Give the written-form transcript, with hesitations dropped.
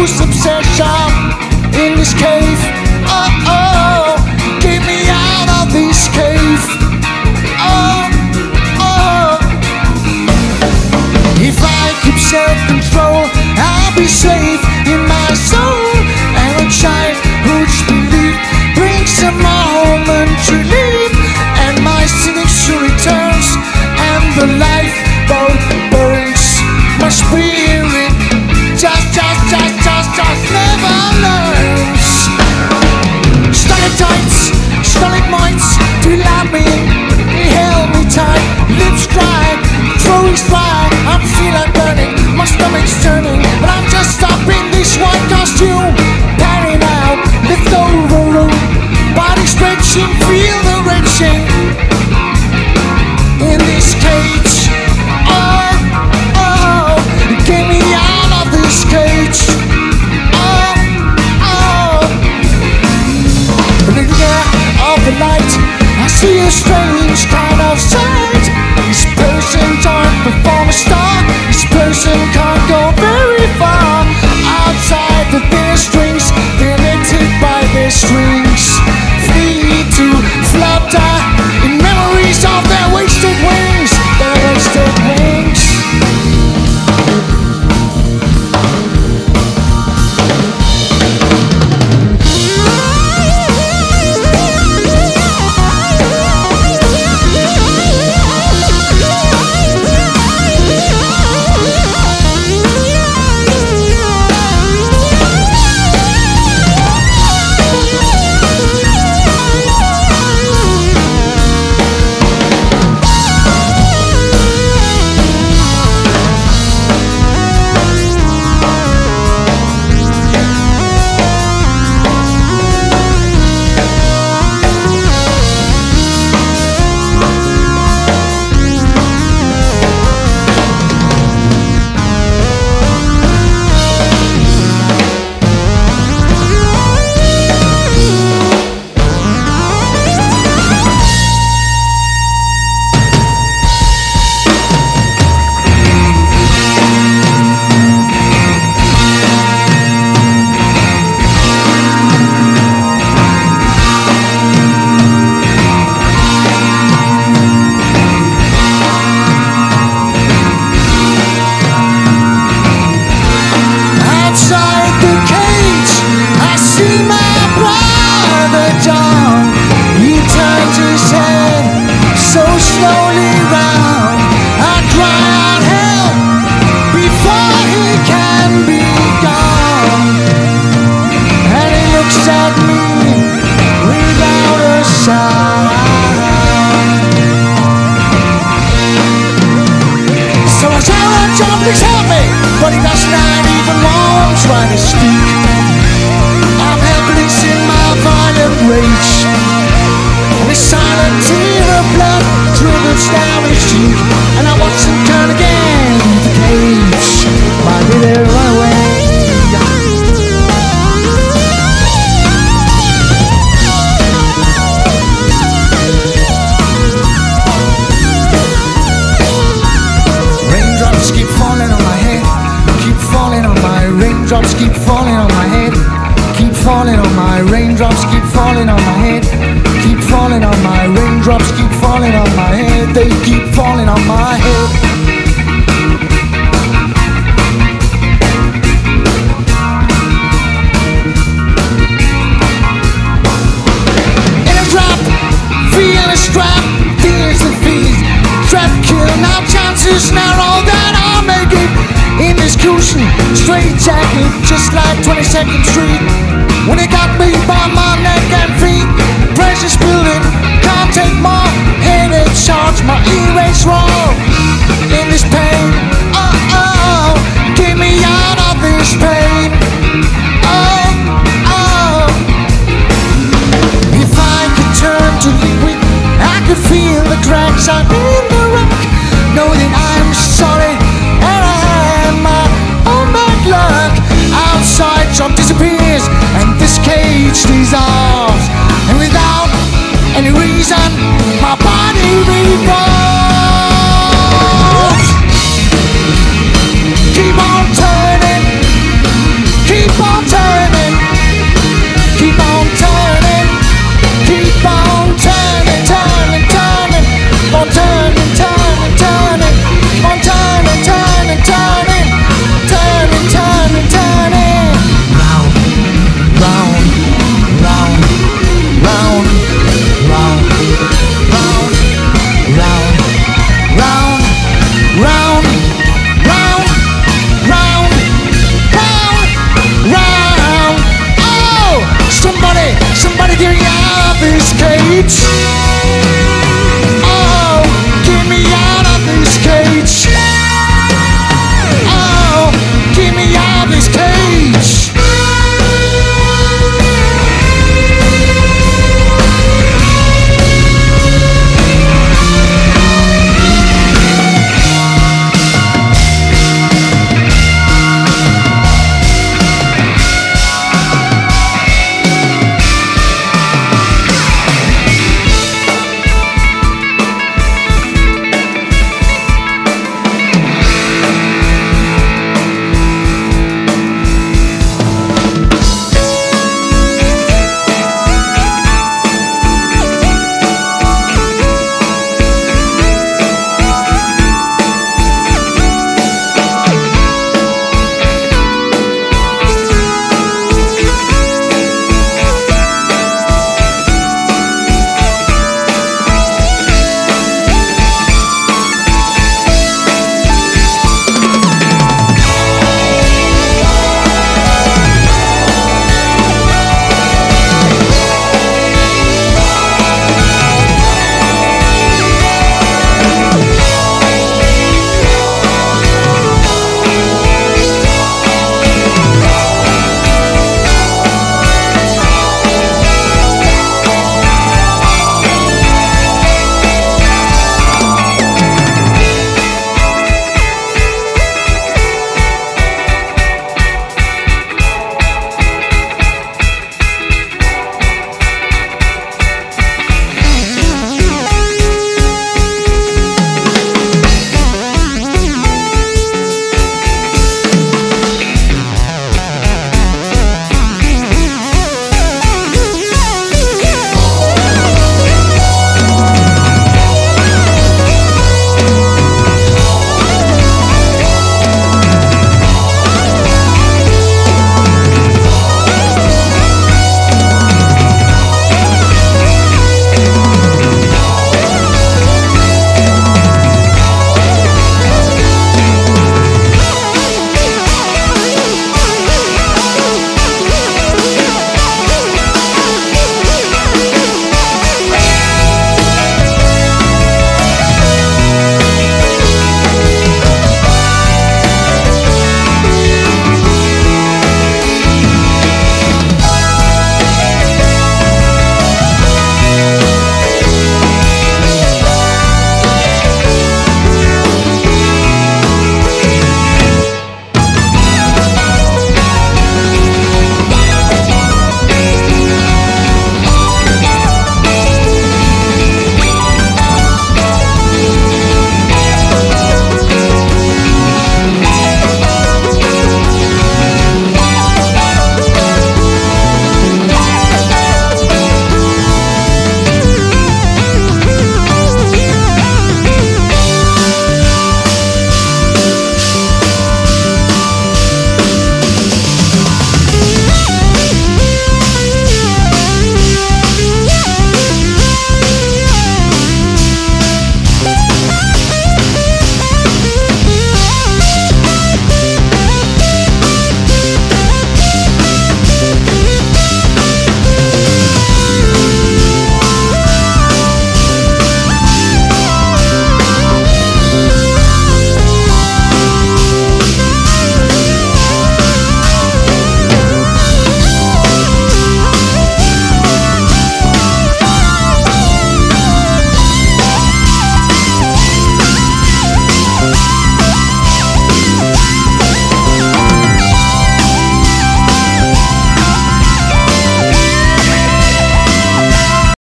lose obsession in this cave. Oh, oh, get me out of this cave. Oh, oh. If I keep self-control, I'll be safe in my soul. And a childhood's belief brings a moment relief, and my cynics returns, and the lifeboat burns. My spirit just never learns. Stalactites, stalagmites, do you love me? He held me tight, lips dry, throat is dry. I feel like burning, my stomach's turning, but I'm just stuck in this white costume, panning out, leftover room, body stretching, feel the wrenching in this cage. Oh, oh, get me out of this cage. Oh, oh. Looking out of the light, I see a strange kind of sight. This person don't perform a star. This person can't go very far. Outside the thin strings, they're limited by their strings. Free to flutter in memories of their wasted wings. Their wasted wings. Please help me, but he does not even want to try to speak. I'm helpless in my violent rage, and the silent tear of blood dribbles down his cheek, and I watch him turn again to the cage. Why did they run away? Raindrops keep falling on my head, keep falling on my raindrops, keep falling on my head, keep falling on my raindrops, keep falling on my head, keep falling on my raindrops, keep falling on my head, they keep falling on my head. In a drop, feel a strap, feels the feet, trap kill, now chances narrow that I'll make it in this cushion, straight jacket, just like 22nd Street, when it got me by my